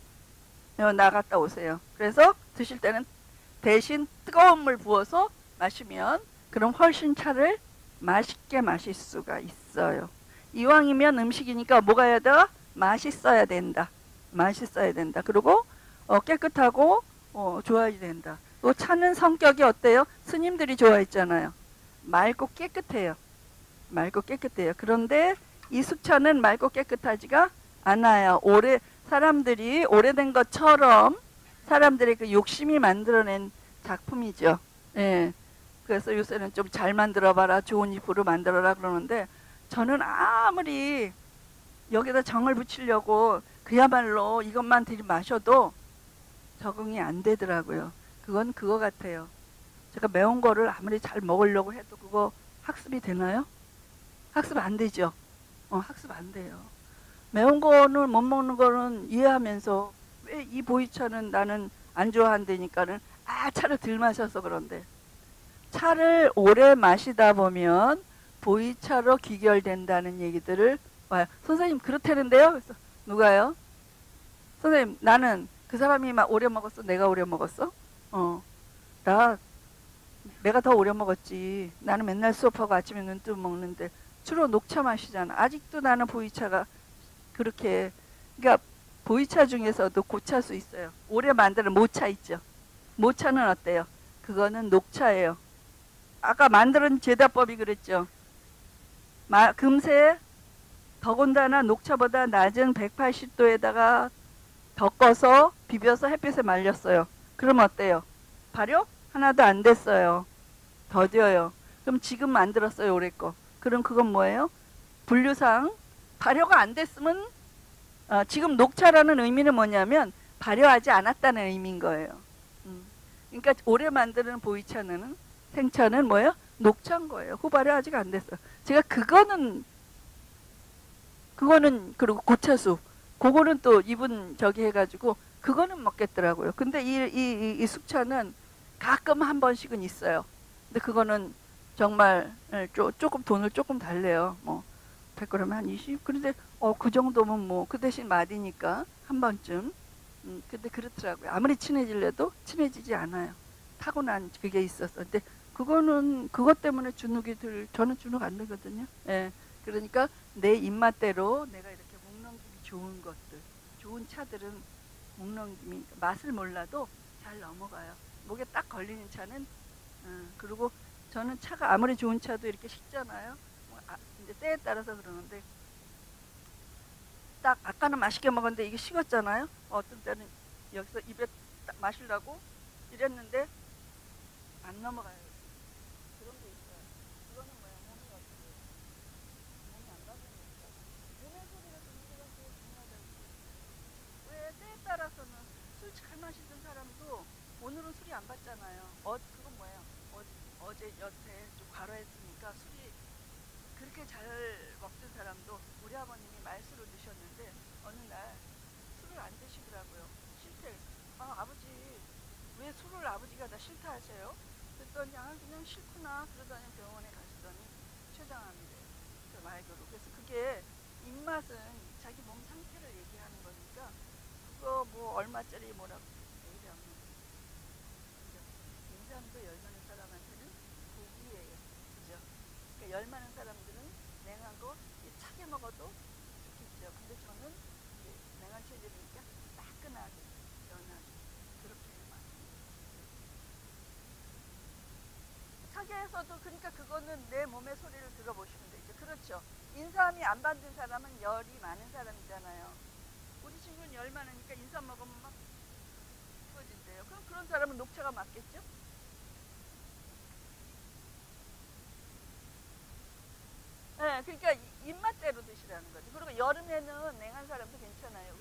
나갔다 오세요. 그래서 드실 때는 대신 뜨거운 물 부어서 마시면 그럼 훨씬 차를 맛있게 마실 수가 있어요. 이왕이면 음식이니까 뭐가 해야 돼? 맛있어야 된다. 맛있어야 된다. 그리고 어, 깨끗하고 어, 좋아야 된다. 또 차는 성격이 어때요? 스님들이 좋아했잖아요. 맑고 깨끗해요. 맑고 깨끗해요. 그런데 이 숙차는 맑고 깨끗하지가 않아요. 오래 사람들이 오래된 것처럼 사람들의 그 욕심이 만들어낸 작품이죠. 예. 그래서 요새는 좀 잘 만들어봐라, 좋은 잎으로 만들어라 그러는데 저는 아무리 여기다 정을 붙이려고 그야말로 이것만 들이 마셔도 적응이 안 되더라고요. 그건 그거 같아요. 제가 매운 거를 아무리 잘 먹으려고 해도 그거 학습이 되나요? 학습 안 되죠. 어, 학습 안 돼요. 매운 거는 못 먹는 거는 이해하면서 왜 이 보이차는 나는 안 좋아한다니까는 아 차를 덜 마셔서 그런데 차를 오래 마시다 보면 보이차로 귀결된다는 얘기들을 와요. 선생님 그렇다는데요? 그래서 누가요? 선생님 나는 그 사람이 막 오래 먹었어? 내가 오래 먹었어? 어, 나 내가 더 오래 먹었지. 나는 맨날 수업하고 아침에 눈 뜨고 먹는데 주로 녹차 마시잖아. 아직도 나는 보이차가 그렇게 그러니까 보이차 중에서도 고차수 있어요. 오래 만드는 모차 있죠. 모차는 어때요? 그거는 녹차예요. 아까 만드는 제다법이 그랬죠. 마, 금세 더군다나 녹차보다 낮은 백팔십 도에다가 덮어서 비벼서 햇빛에 말렸어요. 그럼 어때요? 발효? 하나도 안 됐어요. 더뎌요. 그럼 지금 만들었어요, 올해 거. 그럼 그건 뭐예요? 분류상 발효가 안 됐으면 어, 지금 녹차라는 의미는 뭐냐면 발효하지 않았다는 의미인 거예요. 음. 그러니까 올해 만드는 보이차는 생차는 뭐예요? 녹차인 거예요. 후발효 아직 안 됐어요. 제가 그거는 그거는 그리고 고차수 그거는 또 이분 저기 해가지고 그거는 먹겠더라고요. 근데 이, 이, 이, 이 숙차는 가끔 한 번씩은 있어요. 근데 그거는 정말 쪼, 조금 돈을 조금 달래요. 뭐 백 그램에 한 이십? 그런데 어, 그 정도면 뭐 그 대신 맛이니까 한 번쯤. 음, 근데 그렇더라고요. 아무리 친해질래도 친해지지 않아요. 타고난 그게 있었어. 근데 그거는 그것 때문에 주눅이 들 저는 주눅 안 들거든요. 예. 그러니까 내 입맛대로 내가 이렇게 목넘김이 좋은 것들, 좋은 차들은 목넘김이 맛을 몰라도 잘 넘어가요. 목에 딱 걸리는 차는 어, 그리고 저는 차가 아무리 좋은 차도 이렇게 식잖아요. 뭐, 아, 이제 때에 따라서 그러는데 딱 아까는 맛있게 먹었는데 이게 식었잖아요. 어떤 때는 여기서 입에 딱 마시려고 이랬는데 안 넘어가요. 그런 게 있어요. 그거는 뭐야? 몸이 어떻게 몸이 안 가지니까 몸의 소리를 듣는 게 제일 중요하다고. 왜 때에 따라서는 술 잘 마시던 사람도 오늘은 술이 안 받잖아요. 어 그건 뭐예요? 어, 어제 여태 좀 과로했으니까 술이 그렇게 잘 먹던 사람도 우리 아버님이 말술을 드셨는데 어느 날 술을 안 드시더라고요. 싫대. 아 아버지 왜 술을 아버지가 다 싫다 하세요? 그랬더니 아 그냥 싫구나 그러더니 병원에 가시더니 췌장암이래요. 그 말대로. 그래서 그게 입맛은 자기 몸 상태를 얘기하는 거니까 그거 뭐 얼마짜리 뭐라고 얘기 안 하는 인삼도 열 많은 사람한테는 고기예요. 그죠? 그러니까 열 많은 사람들은 냉한 거 차게 먹어도 좋겠죠. 근데 저는 냉한 체질이니까 따끈하게 연하게 그렇게 많이 차게 해서도 그러니까 그거는 내 몸의 소리를 들어보시면 되죠. 그렇죠. 인삼이 안 받는 사람은 열이 많은 사람이잖아요. 우리 친구는 열 많으니까 인삼 먹으면 막 부어진대요. 그럼 그런 사람은 녹차가 맞겠죠? 네, 그러니까 입맛대로 드시라는 거죠. 그리고 여름에는 냉한 사람도 괜찮아요.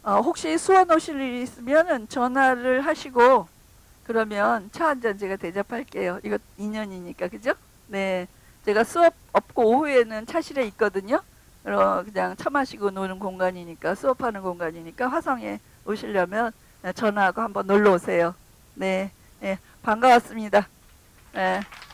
어, 혹시 수원 오실 일 있으면은 전화를 하시고 그러면 차 한 잔 제가 대접할게요. 이거 인연이니까 그죠? 네, 제가 수업 없고 오후에는 차실에 있거든요. 어, 그냥 차 마시고 노는 공간이니까 수업하는 공간이니까 화성에 오시려면 전화하고 한번 놀러 오세요. 네, 네 반가웠습니다. 네.